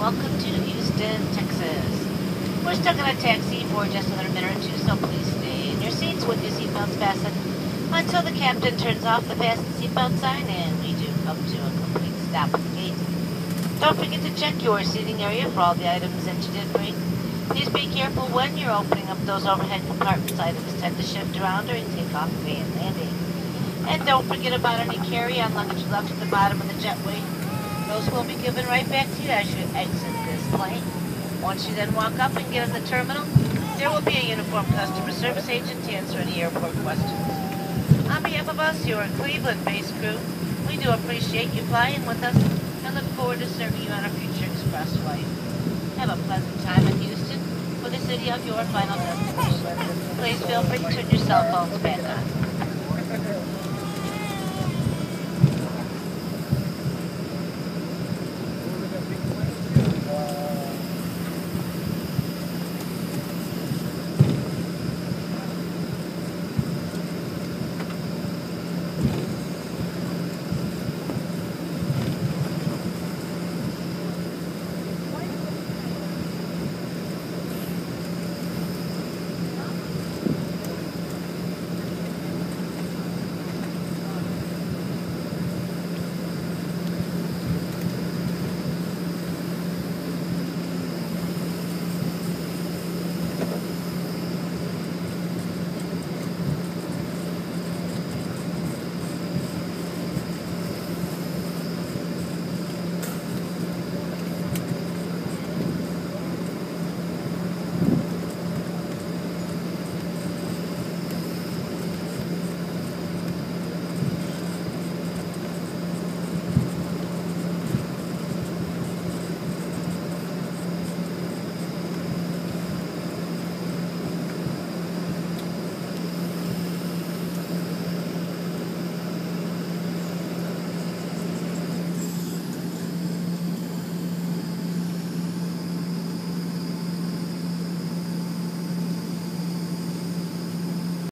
welcome to Houston, Texas. We're stuck in a taxi for just another minute or two, so please stay in your seats with your seatbelts fastened until the captain turns off the fasten seatbelt sign and we do come to a complete stop at the gate. Don't forget to check your seating area for all the items that you did bring. Please be careful when you're opening up those overhead compartments. Items tend to shift around during takeoff and landing. And don't forget about any carry-on luggage left at the bottom of the jetway. Those will be given right back to you as you exit this plane. Once you then walk up and get in the terminal, there will be a uniformed customer service agent to answer any airport questions. On behalf of us, your Cleveland-based crew, we do appreciate you flying with us and look forward to serving you on our future express flight. Have a pleasant time in Houston for the city of your final destination. Please feel free to turn your cell phones back on.